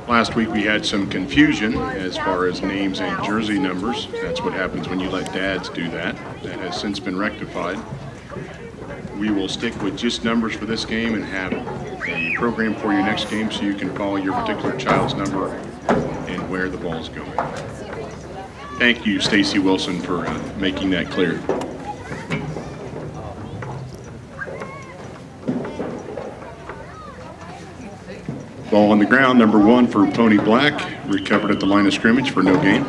Last week we had some confusion as far as names and jersey numbers. That's what happens when you let dads do that. That has since been rectified. We will stick with just numbers for this game and have a program for your next game so you can follow your particular child's number and where the ball's going. Thank you, Stacy Wilson, for making that clear. Ball on the ground, number 1 for Pony Black, recovered at the line of scrimmage for no gain.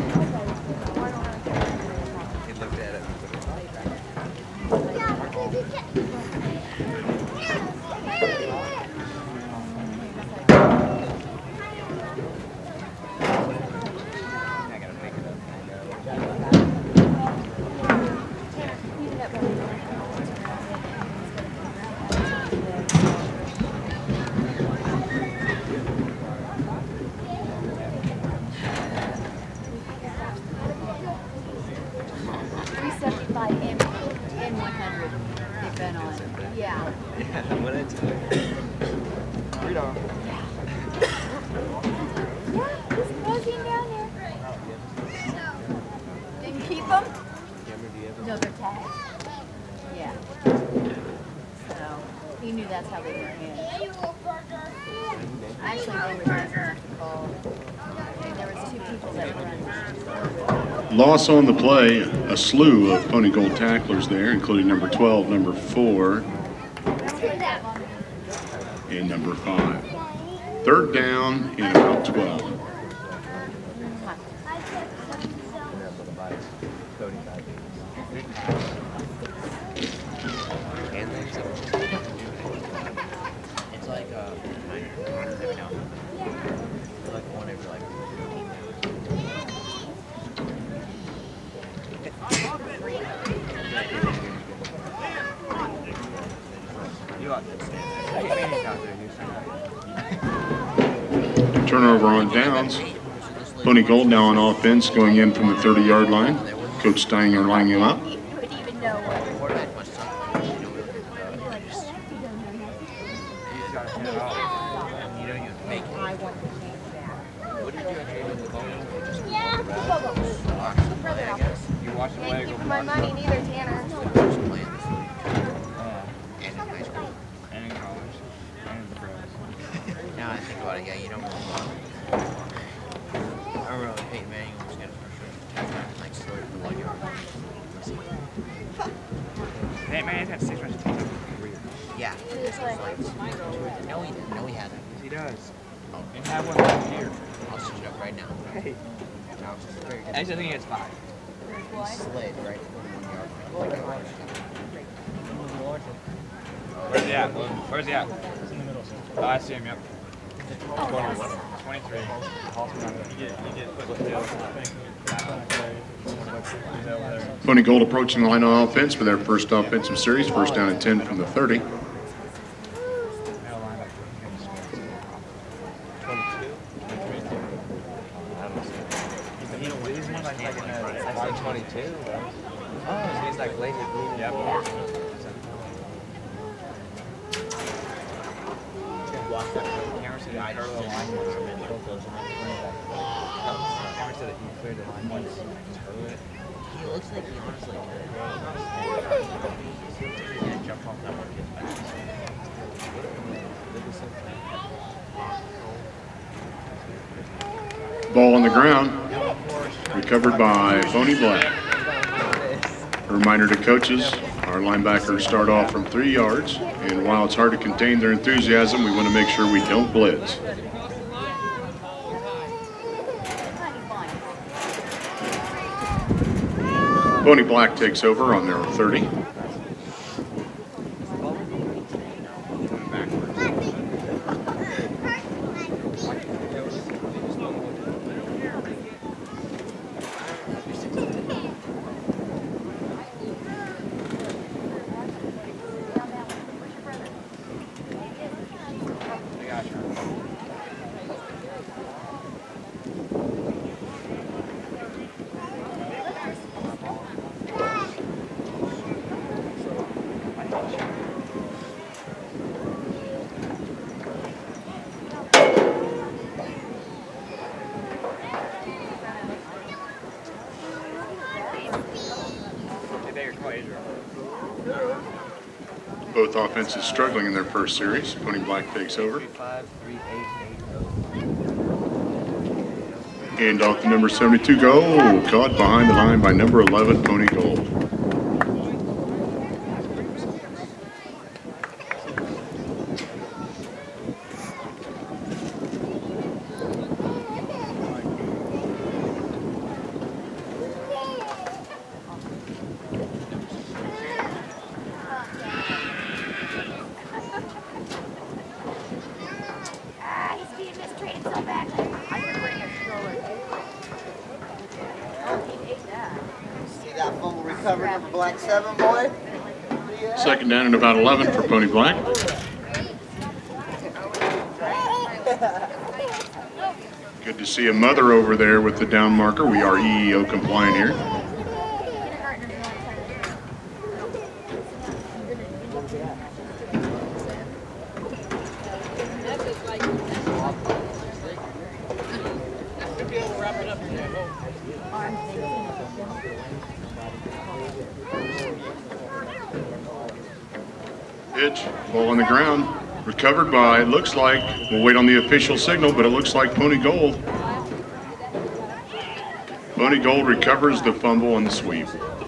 Loss on the play, a slew of Pony Gold tacklers there, including number 12, number 4, and number 5. Third down and about 12. Turnover on downs. Pony Gold now on offense, going in from the 30-yard line. Coach Steininger lining him up. My money neither, Tanner. Now I think about it, yeah, you don't really I really hate Manning almost getting for sure. Like sort of like Hey man, he's got 6 rushes. yeah. This was like no he didn't. No he hasn't. Yes, he does. Oh. And have one last year. I'll switch it up right now. Hey. No, it's very good. Actually, I think he has 5. He slid right to the 1 yard line. Where's he at? Where's he at? He's in the middle. Oh, I see him, yep. 23. You get put still. Pony Gold approaching the line on offense for their first offensive series. First down and 10 from the 30. He looks like he honestly jump off that one. Ball on the ground, recovered by Pony Black. A reminder to coaches, our linebackers start off from 3 yards, and while it's hard to contain their enthusiasm, we want to make sure we don't blitz. Pony Black takes over on their 30. Both offenses struggling in their first series. Pony Black takes over. 5-3-8-8. And off the number 72 goal, caught behind the line by number 11, Pony Gold. He's being mistreated so badly. I could bring a stroller too. Oh, he ate that. See that fumble recovered, number Black 7, boy? Second down and about 11 for Pony Black. Good to see a mother over there with the down marker. We are EEO compliant here. Pitch, ball on the ground, recovered by, looks like, we'll wait on the official signal, but it looks like Pony Gold. Pony Gold recovers the fumble on the sweep.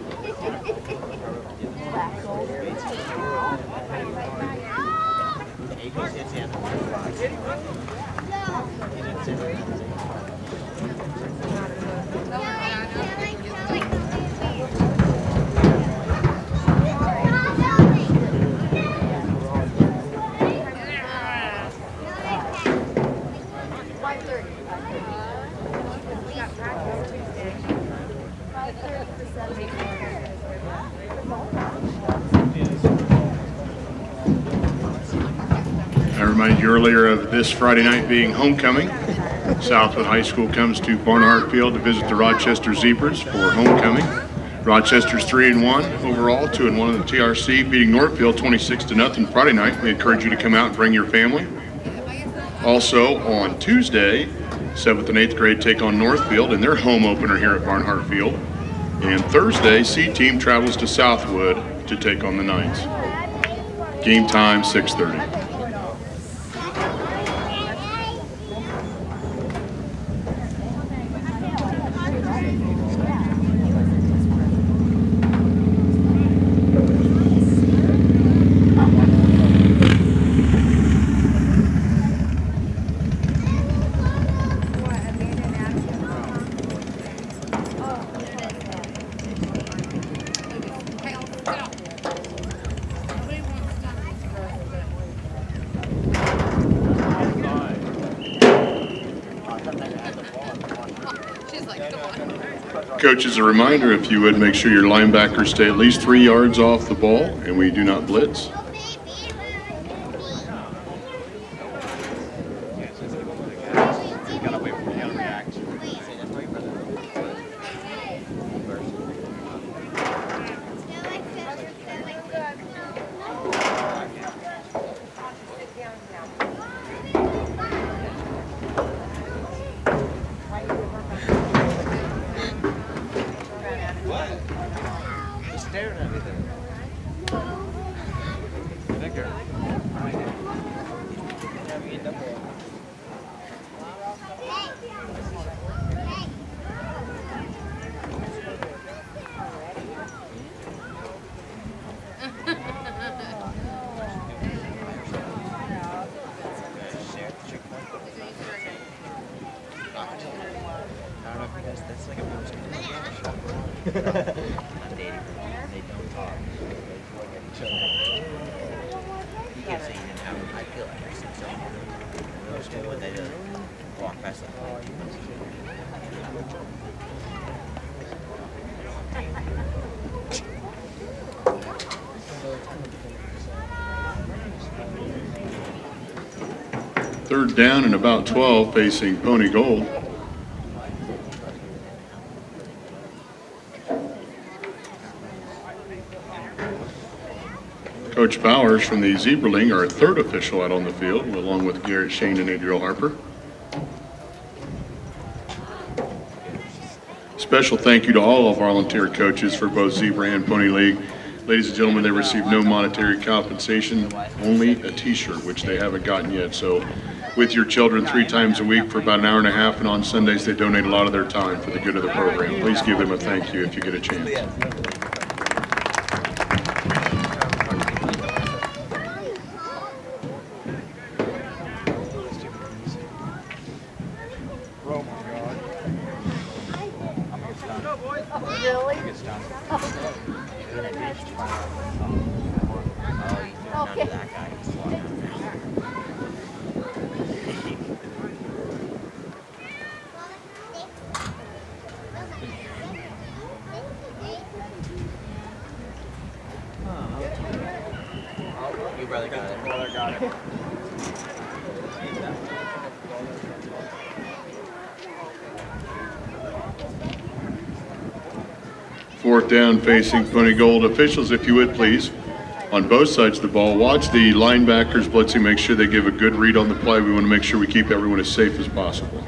I reminded you earlier of this Friday night being homecoming. Southwood High School comes to Barnhart Field to visit the Rochester Zebras for homecoming. Rochester's 3-1 overall, 2-1 in the TRC, beating Northfield 26-0 Friday night. We encourage you to come out and bring your family. Also on Tuesday, 7th and 8th grade take on Northfield in their home opener here at Barnhart Field. And Thursday, C Team travels to Southwood to take on the Knights. Game time 6:30. Coaches, a reminder, if you would, make sure your linebackers stay at least 3 yards off the ball and we do not blitz. Third down and about 12 facing Pony Gold. Coach Bowers from the Zebraling, our third official out on the field, along with Garrett Shane and Adriel Harper. Special thank you to all of our volunteer coaches for both Zebra and Pony League. Ladies and gentlemen, they receive no monetary compensation, only a t-shirt, which they haven't gotten yet. So with your children 3 times a week for about an hour and a half, and on Sundays they donate a lot of their time for the good of the program. Please give them a thank you if you get a chance. Really? Okay. Your brother got it. Brother got it. Fourth down facing Pony Gold. Officials, if you would please, on both sides of the ball, watch the linebackers blitzing, make sure they give a good read on the play. We want to make sure we keep everyone as safe as possible.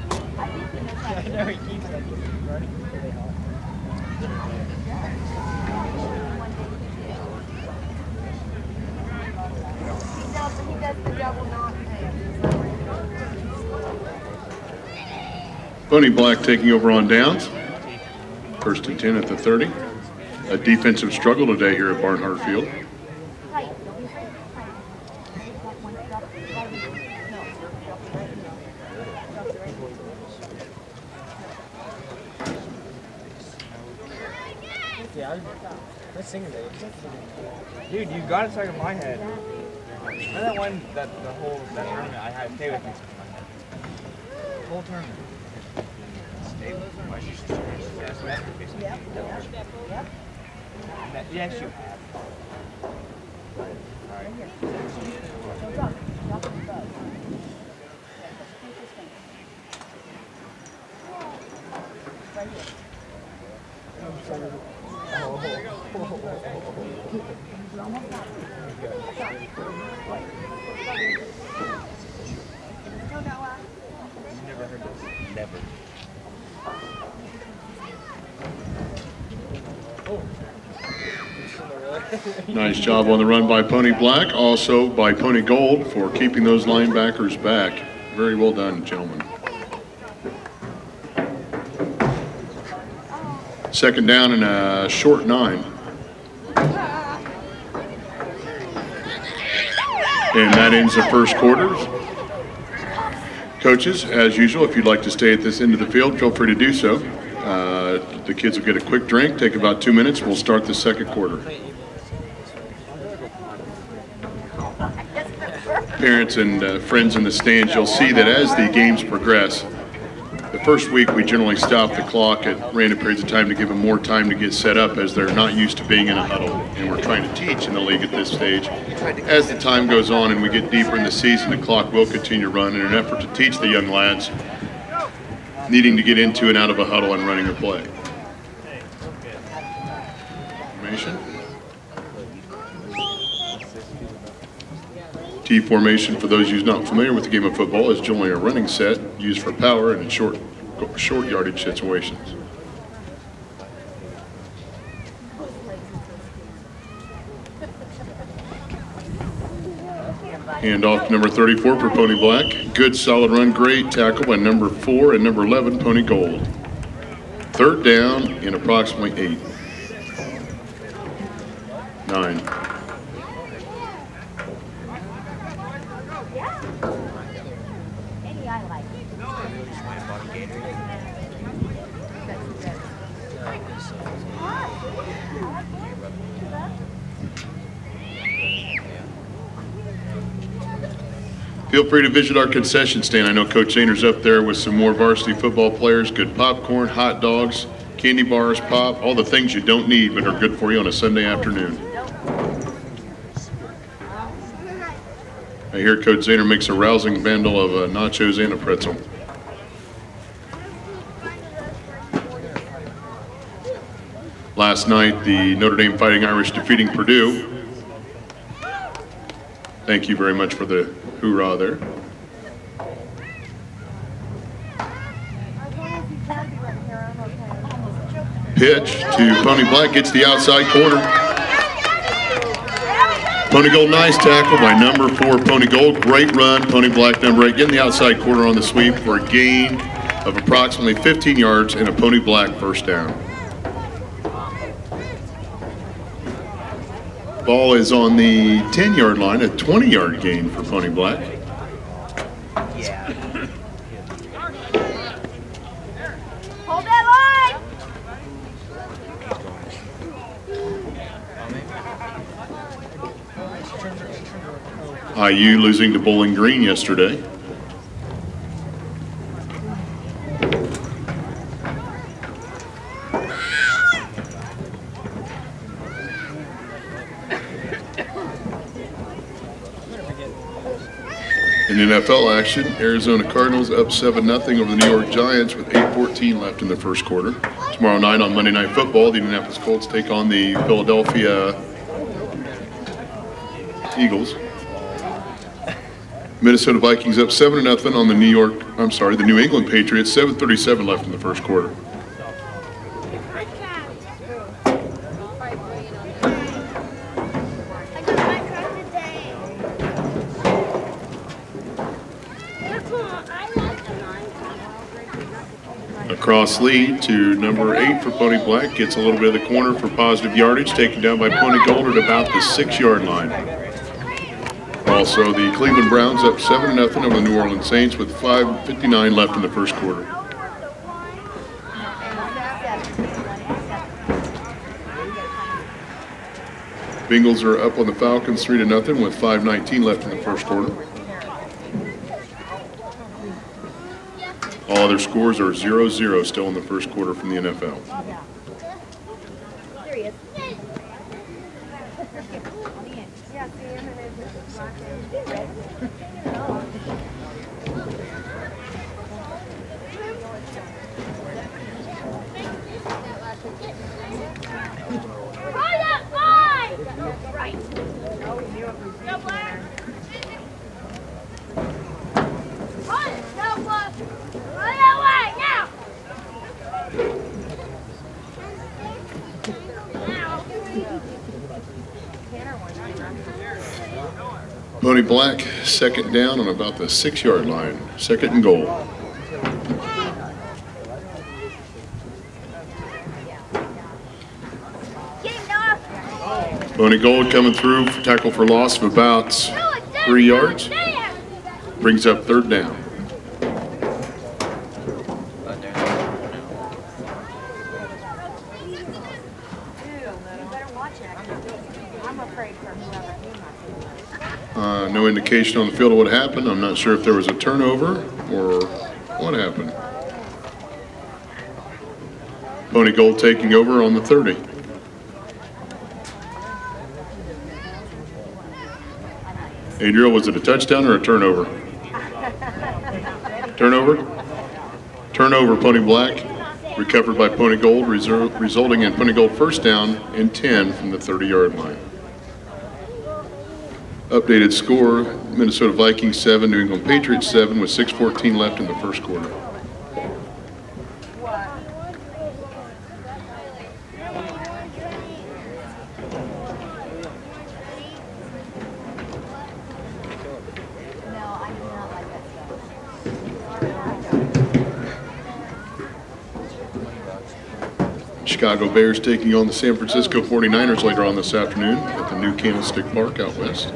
Pony Black taking over on downs. 1st and 10 at the 30. A defensive struggle today here at Barnhart Field. Yeah, let's sing it. Dude, you got it stuck in my head. Remember that one, that tournament I had stay with me? The whole tournament. Stay with me? Why should you Yep. Yes, you have. Never heard this. Never. Nice job on the run by Pony Black, also by Pony Gold for keeping those linebackers back. Very well done, gentlemen. 2nd down and a short 9. And that ends the first quarter. Coaches, as usual, if you'd like to stay at this end of the field, feel free to do so. The kids will get a quick drink, take about 2 minutes. We'll start the second quarter. Parents and friends in the stands, you'll see that as the games progress, the first week we generally stop the clock at random periods of time to give them more time to get set up, as they're not used to being in a huddle. And we're trying to teach in the league at this stage. As the time goes on and we get deeper in the season, the clock will continue to run in an effort to teach the young lads needing to get into and out of a huddle and running a play. Formation. T formation, for those who's not familiar with the game of football, is generally a running set used for power and in short yardage situations. Hand off to number 34 for Pony Black. Good solid run, great tackle by number 4 and number 11, Pony Gold. 3rd down in approximately 8. 9. Feel free to visit our concession stand. I know Coach Zahner's up there with some more varsity football players. Good popcorn, hot dogs, candy bars, pop, all the things you don't need but are good for you on a Sunday afternoon. I hear Coach Zahner makes a rousing bundle of nachos and a pretzel. Last night, the Notre Dame Fighting Irish defeating Purdue. Thank you very much for the hoorah there. Pitch to Pony Black, gets the outside corner. Pony Gold, nice tackle by number 4, Pony Gold. Great run, Pony Black, number 8, getting the outside corner on the sweep for a gain of approximately 15 yards and a Pony Black first down. Ball is on the 10-yard line, a 20-yard gain for Pony Black. Yeah. Hold that line. IU losing to Bowling Green yesterday. In NFL action, Arizona Cardinals up 7-0 over the New York Giants with 8:14 left in the first quarter. Tomorrow night on Monday Night Football, the Indianapolis Colts take on the Philadelphia Eagles. Minnesota Vikings up 7-0 on the New England Patriots, 7:37 left in the first quarter. Across lead to number 8 for Pony Black, gets a little bit of the corner for positive yardage, taken down by Pony Gold at about the 6-yard line. Also, the Cleveland Browns up 7-0 over the New Orleans Saints with 5:59 left in the first quarter. Bengals are up on the Falcons 3-0 with 5:19 left in the first quarter. All other scores are 0-0 still in the first quarter from the NFL. Pony Black, second down on about the 6-yard line, 2nd and goal. Pony Gold coming through, tackle for loss of about 3 yards. Brings up 3rd down. No indication on the field of what happened. I'm not sure if there was a turnover or what happened. Pony Gold taking over on the 30. Adriel, was it a touchdown or a turnover? Turnover? Turnover, Pony Black. Recovered by Pony Gold, resulting in Pony Gold first down and 10 from the 30-yard line. Updated score, Minnesota Vikings 7, New England Patriots 7 with 6:14 left in the first quarter. Chicago Bears taking on the San Francisco 49ers later on this afternoon at the new Candlestick Park out west.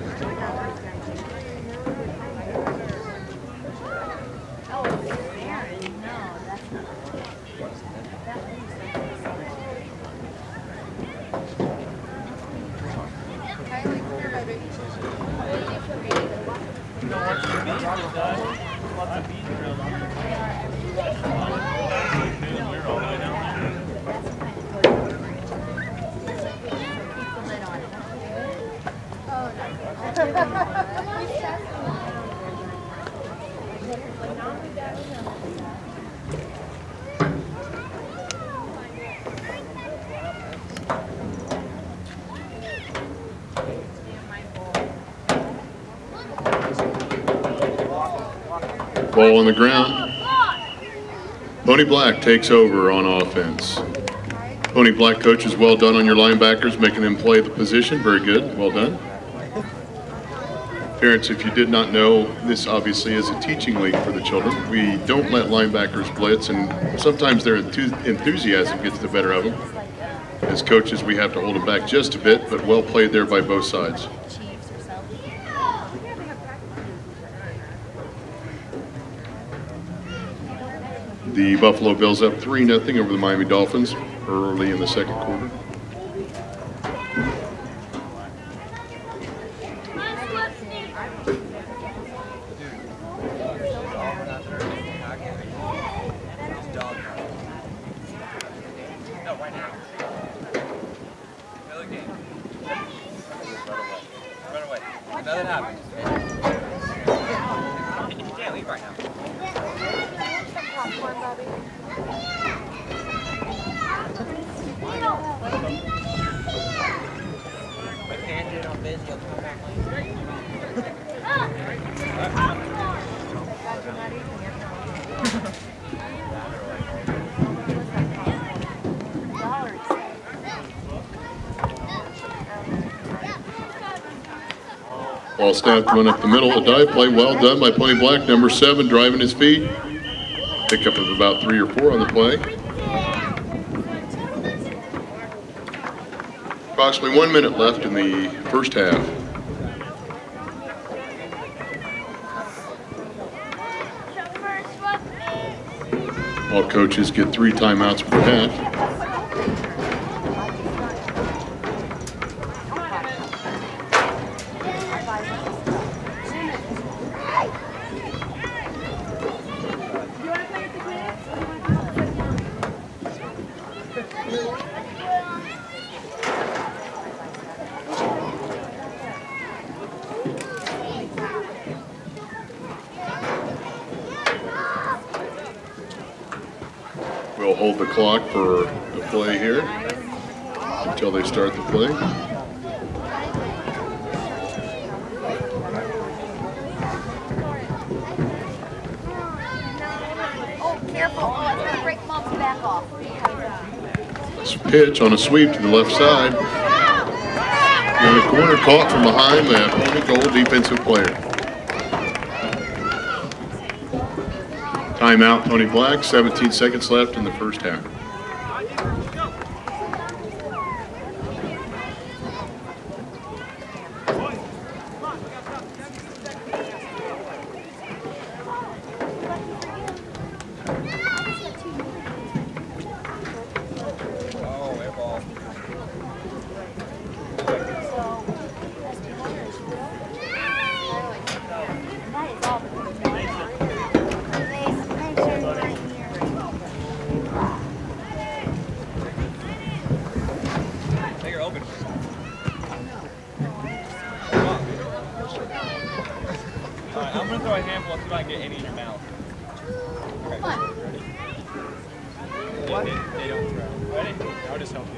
Ball on the ground. Pony Black takes over on offense. Pony Black coaches, well done on your linebackers, making them play the position. Very good. Well done. Parents, if you did not know, this obviously is a teaching league for the children. We don't let linebackers blitz, and sometimes their enthusiasm gets the better of them. As coaches, we have to hold them back just a bit, but well played there by both sides. The Buffalo Bills up 3-0 over the Miami Dolphins early in the second quarter. Nothing happened. You can't leave right now. But can't do it on busy, you'll come back later. Ball snapped, run up the middle, a dive play, well done by Pony Black, number 7, driving his feet. Pickup of about 3 or 4 on the play. Approximately 1 minute left in the first half. All coaches get 3 timeouts per half. We'll hold the clock for the play here until they start the play. Oh, careful. Oh, it's going to break Mom's back off. Pitch on a sweep to the left side. In the corner, caught from behind the Pony Gold defensive player. Timeout, Pony Black. 17 seconds left in the first half. I'm going to throw a handful and see if I can get any in your mouth. Okay. Ready? They don't throw. Ready? I'll just help you.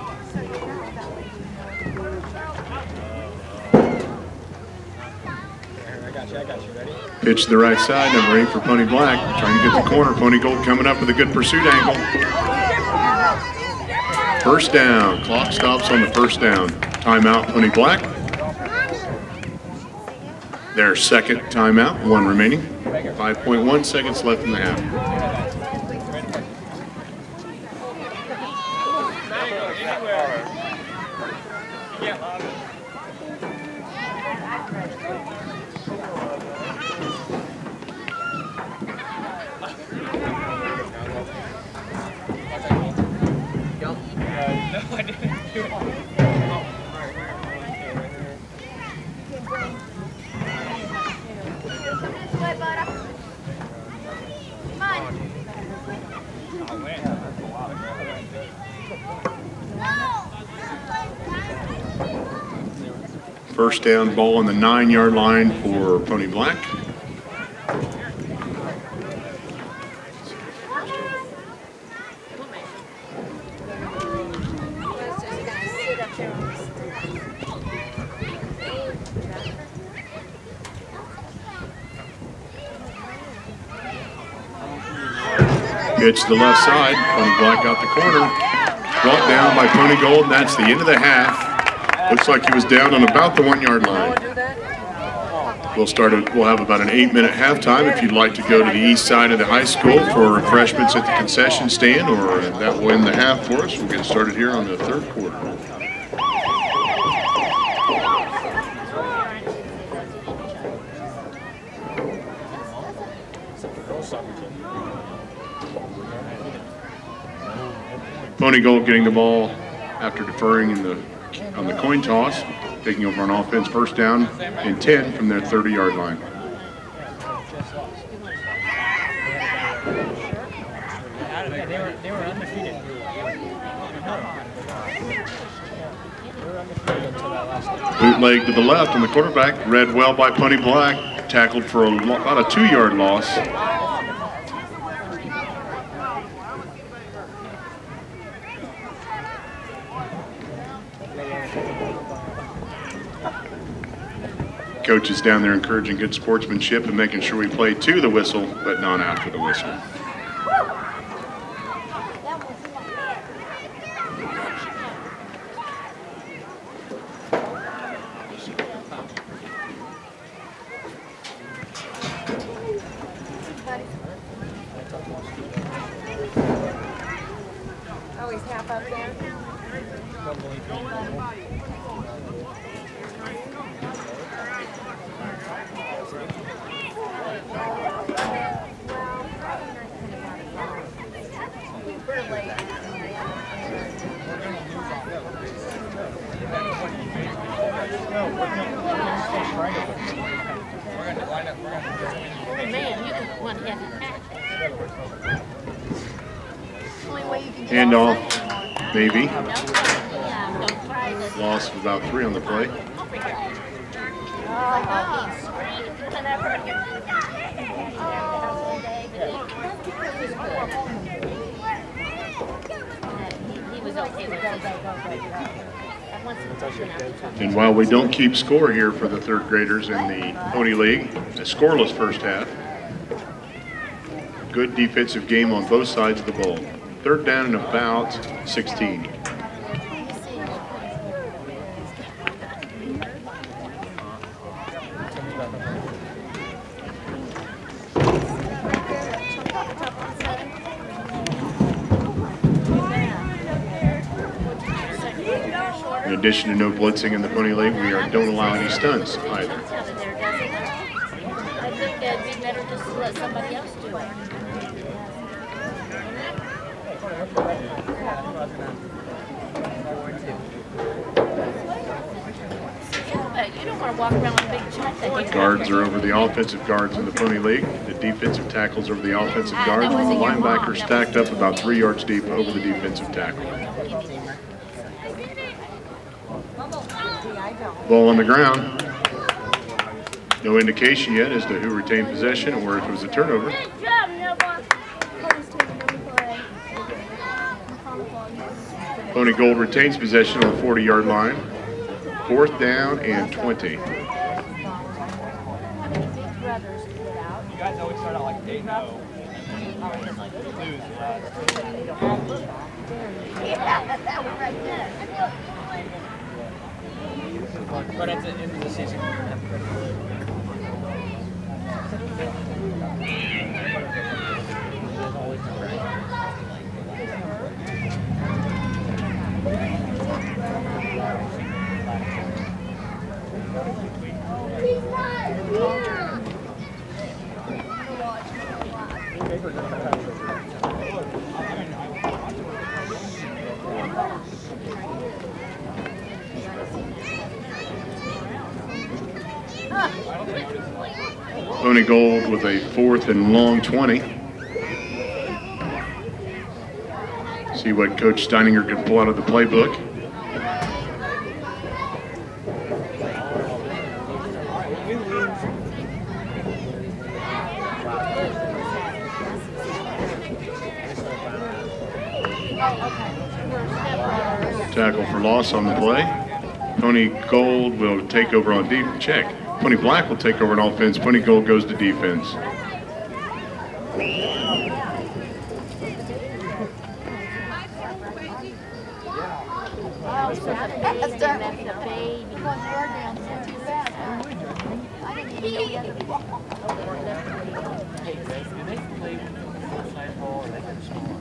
I got you. Ready? Pitch to the right side, number 8 for Pony Black. Trying to get the corner. Pony Gold coming up with a good pursuit angle. First down. Clock stops on the first down. Timeout, Pony Black. Their second timeout, 1 remaining. 5.1 seconds left in the half. No, I didn't do it. First down, ball on the 9-yard line for Pony Black. Pitch to the left side. Pony Black got the corner. Brought down by Pony Gold, and that's the end of the half. Looks like he was down on about the 1-yard line. We'll have about an 8-minute halftime. If you'd like to go to the east side of the high school for refreshments at the concession stand, or that will end the half for us. We'll get started here on the third quarter. Pony Gold getting the ball after deferring on the coin toss, taking over on offense, first down and 10 from their 30-yard line. They were undefeated. Bootleg to the left on the quarterback, read well by Pony Black, tackled for about a 2-yard loss. Coach is down there encouraging good sportsmanship and making sure we play to the whistle, but not after the whistle. Oh, he's half up there. Handoff, maybe. Loss of about 3 on the play. And while we don't keep score here for the third graders in the Pony League, a scoreless first half. Good defensive game on both sides of the ball. Third down and about 16. In addition to no blitzing in the Pony League, we don't allow any stunts either. I think it'd be better just to let somebody else do it. You don't want to walk around with a big check that Guards are over the offensive guards in the Pony League. The defensive tackles over the offensive guards. The linebackers stacked up about 3 yards deep over the defensive tackle. Ball on the ground. No indication yet as to who retained possession or if it was a turnover. Pony Gold retains possession on the 40-yard line. Fourth down and 20. You guys know we start out like 8-0. But at the end of the season, Pony Gold with a 4th and long 20. See what Coach Steininger can pull out of the playbook. Tackle for loss on the play. Pony Gold will take over on deep check. Pony Black will take over on offense. Pony Gold goes to defense. Hey, Chris, do they play full-size ball or they can small?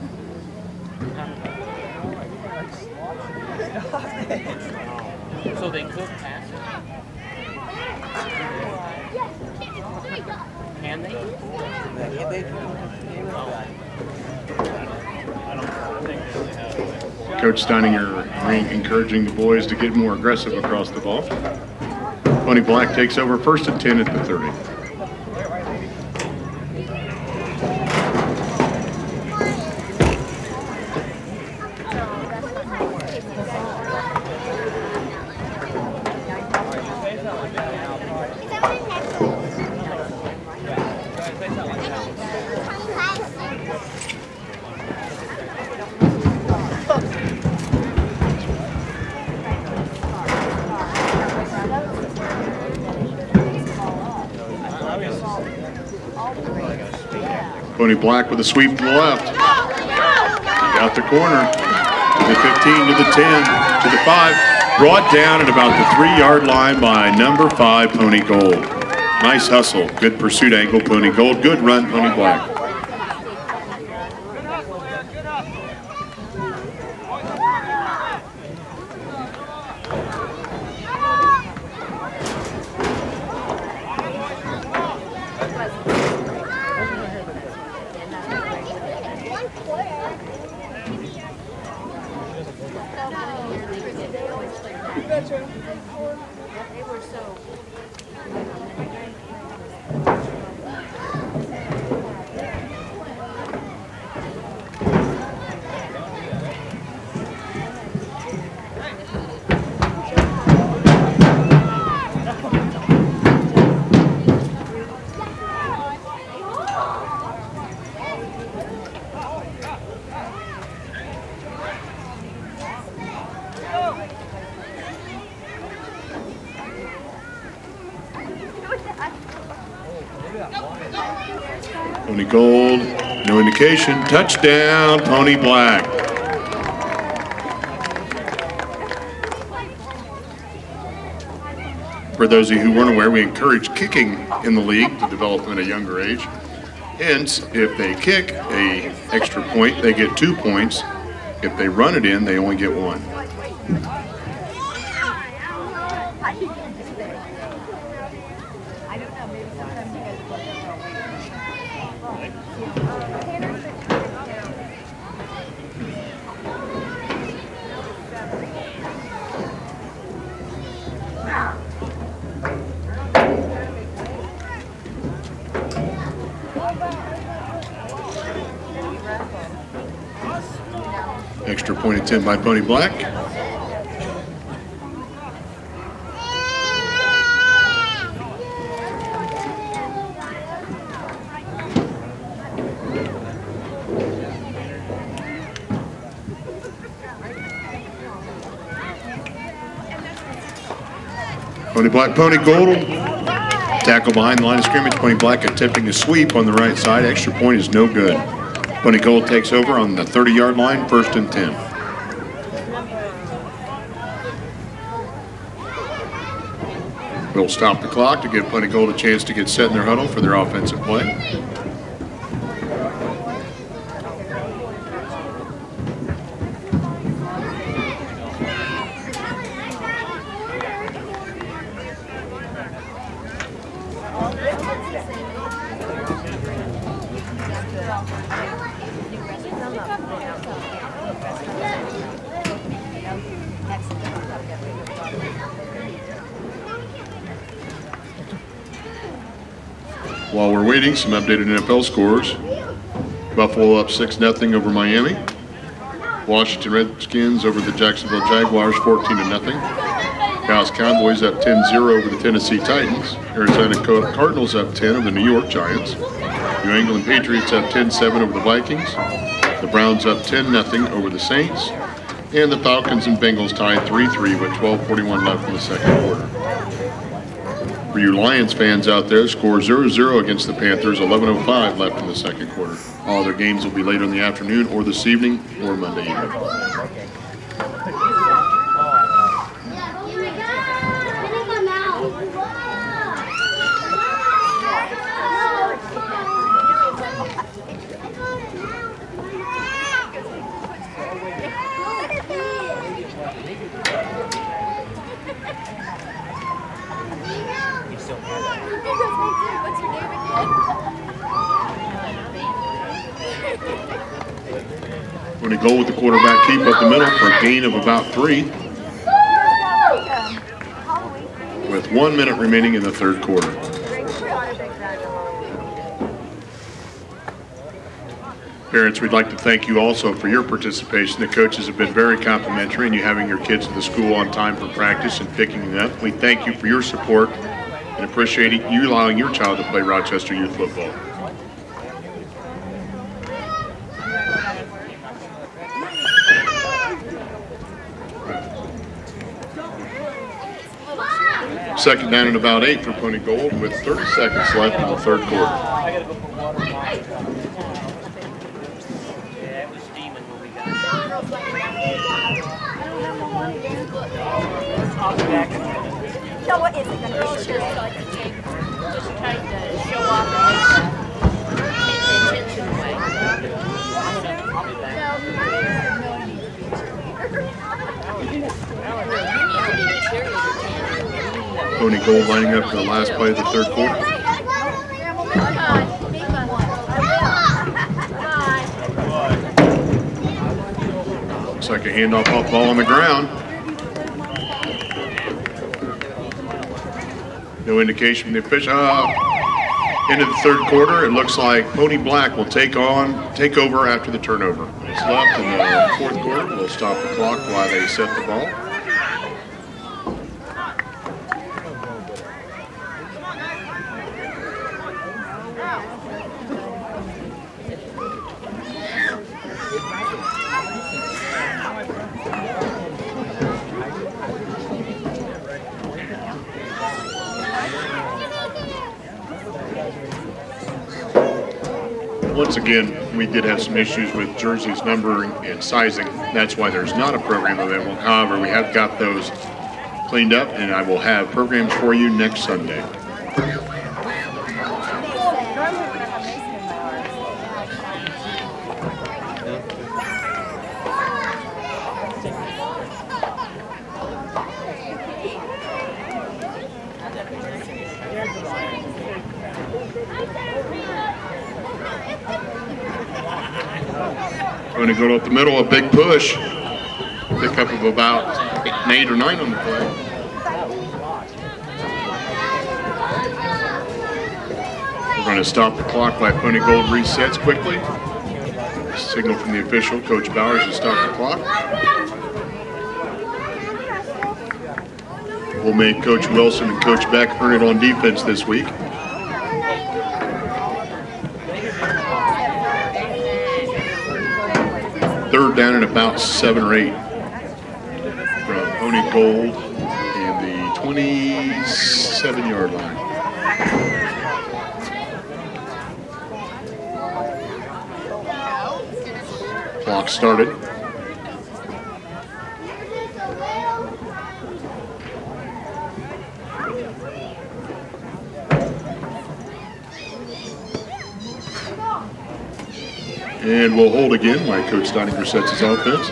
So they could pass it? Can they? Yeah, they Coach Steininger encouraging the boys to get more aggressive across the ball. Pony Black takes over 1st and 10 at the 30. Pony Black with a sweep to the left. Got the corner. To the 15, to the 10, to the 5. Brought down at about the 3-yard line by number 5, Pony Gold. Nice hustle. Good pursuit angle, Pony Gold. Good run, Pony Black. Pony Gold, no indication. Touchdown, Pony Black. For those of you who weren't aware, we encourage kicking in the league to develop at a younger age. Hence, if they kick an extra point, they get 2 points. If they run it in, they only get 1. Extra point attempt by Pony Black. Pony Black, Pony Gold. Tackle behind the line of scrimmage. Pony Black attempting a sweep on the right side. Extra point is no good. Pony Gold takes over on the 30-yard line, 1st and 10. We'll stop the clock to give Pony Gold a chance to get set in their huddle for their offensive play. While we're waiting, some updated NFL scores. Buffalo up 6-0 over Miami. Washington Redskins over the Jacksonville Jaguars 14-0. Dallas Cowboys up 10-0 over the Tennessee Titans. Arizona Cardinals up 10 over the New York Giants. New England Patriots up 10-7 over the Vikings. The Browns up 10-0 over the Saints. And the Falcons and Bengals tied 3-3 with 12:41 left in the second quarter. For you Lions fans out there, score 0-0 against the Panthers, 11:05 left in the second quarter. All other games will be later in the afternoon or this evening or Monday evening. Pony Gold with the quarterback keep up the middle for a gain of about 3. With 1 minute remaining in the third quarter. Parents, we'd like to thank you also for your participation. The coaches have been very complimentary, and you having your kids to the school on time for practice and picking them up. We thank you for your support and appreciate you allowing your child to play Rochester Youth football. Second down and about 8 for Pony Gold with 30 seconds left in the third quarter. So what is it going to be? Just trying to show off and take the attention away. Pony Gold lining up for the last play of the third quarter. Looks like a handoff off ball on the ground. No indication from the official. Into the third quarter, it looks like Pony Black will take over after the turnover. It's left in the fourth quarter. We'll stop the clock while they set the ball. Once again, we did have some issues with jerseys numbering and sizing. That's why there's not a program available. However, we have got those cleaned up, and I will have programs for you next Sunday. Going to go up the middle, a big push. Pickup of about 8 or 9 on the play. We're going to stop the clock by Pony Gold resets quickly. Signal from the official, Coach Bowers, to stop the clock. We'll make Coach Wilson and Coach Beck earn it on defense this week. Third down and about 7 or 8 from Pony Gold in the 27-yard line. Clock started. And we'll hold again while Coach Steininger sets his offense.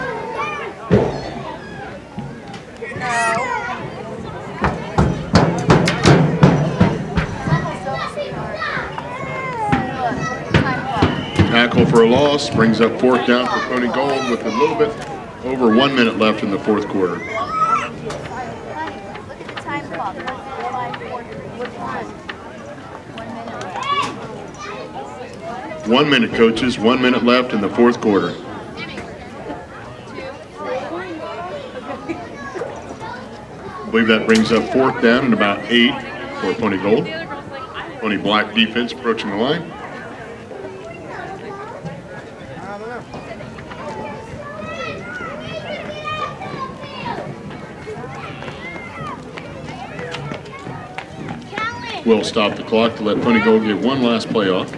Tackle for a loss brings up fourth down for Pony Gold with a little bit over 1 minute left in the fourth quarter. Look at the time clock. 1 minute, coaches. 1 minute left in the fourth quarter. I believe that brings up fourth down and about 8 for Pony Gold. Pony Black defense approaching the line. We'll stop the clock to let Pony Gold get one last play off.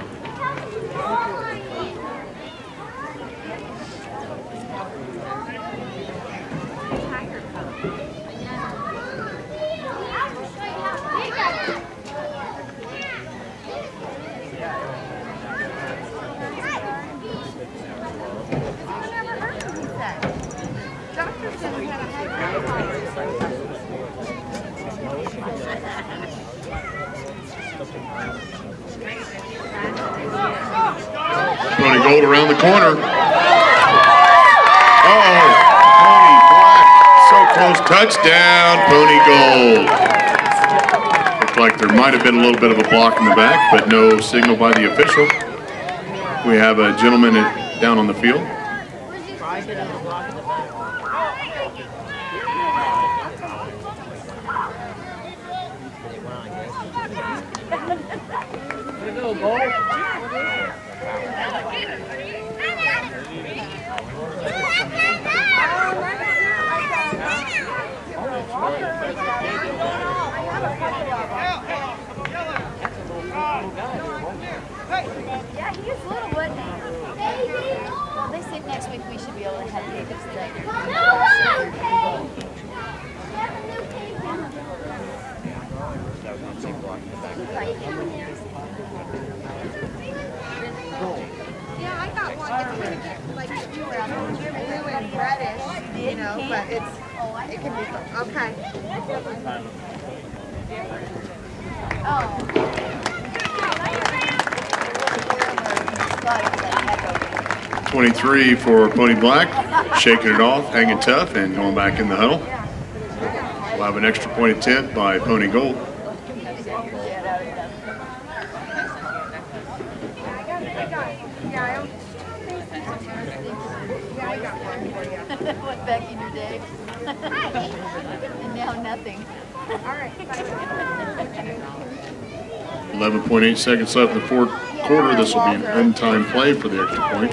Pony Gold around the corner. Oh, Pony Black. So close. Touchdown, Pony Gold. Looked like there might have been a little bit of a block in the back, but no signal by the official. We have a gentleman down on the field. Yeah, he is little, wasn't he? Well, they said next week we should be able to have Jacob's today. Yeah, I got one. It's pretty good, like blue and reddish, you know, but it can be okay. Oh. 23 for Pony Black, shaking it off, hanging tough, and going back in the huddle. We'll have an extra point attempt by Pony Gold. Went back in your day. And now nothing. All right. 11.8 seconds left in the fourth quarter. This will be an untimed play for the extra point.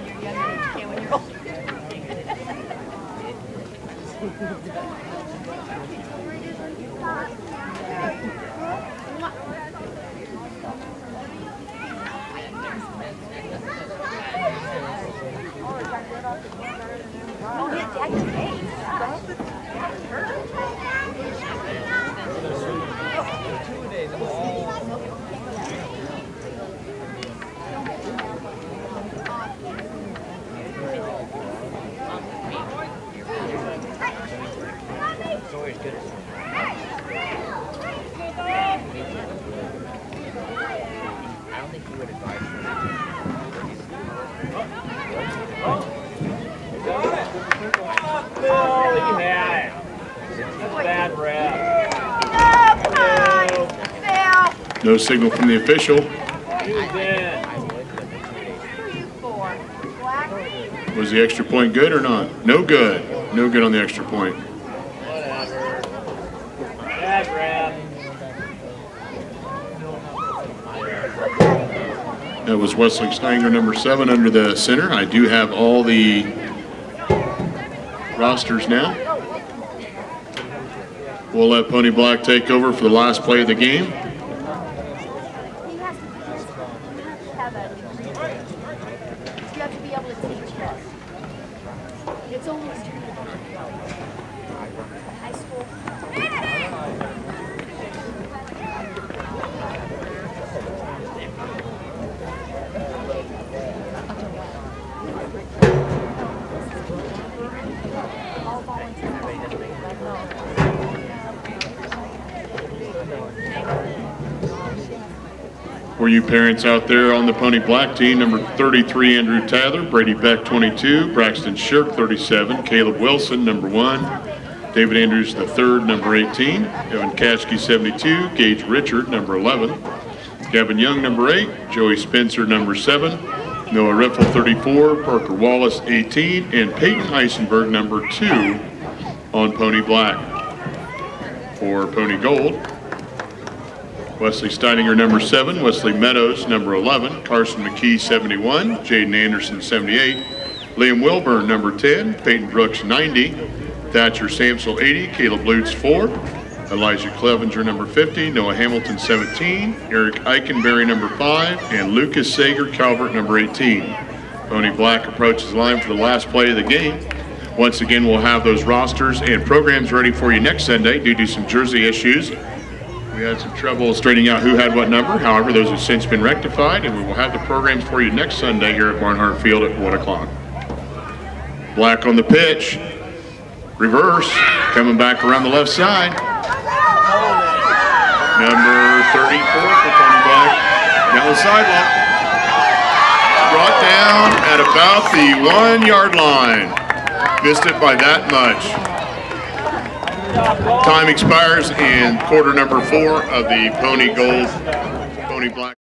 No signal from the official. Was the extra point good or not? No good. No good on the extra point. That was Wesley Steiner, number 7, under the center. I do have all the rosters now. We'll let Pony Black take over for the last play of the game. For you parents out there on the Pony Black team, number 33, Andrew Tather, Brady Beck, 22, Braxton Shirk, 37, Caleb Wilson, number 1, David Andrews, the 3rd, number 18, Evan Kashke, 72, Gage Richard, number 11, Gavin Young, number 8, Joey Spencer, number 7, Noah Riffle, 34, Parker Wallace, 18, and Peyton Eisenberg, number 2 on Pony Black. For Pony Gold, Wesley Steininger, number 7, Wesley Meadows, number 11, Carson McKee, 71, Jaden Anderson, 78, Liam Wilburn, number 10, Peyton Brooks, 90, Thatcher Samsel, 80, Caleb Lutz, 4, Elijah Clevenger, number 50, Noah Hamilton, 17, Eric Eichenberry, number 5, and Lucas Sager Calvert, number 18. Pony Black approaches the line for the last play of the game. Once again, we'll have those rosters and programs ready for you next Sunday due to some jersey issues. We had some trouble straightening out who had what number. However, those have since been rectified, and we will have the programs for you next Sunday here at Barnhart Field at 1 o'clock. Black on the pitch. Reverse. Coming back around the left side. Number 34 for Pony Black. Down the sidewalk. Brought down at about the 1-yard line. Missed it by that much. Time expires in quarter number 4 of the Pony Gold, Pony Black.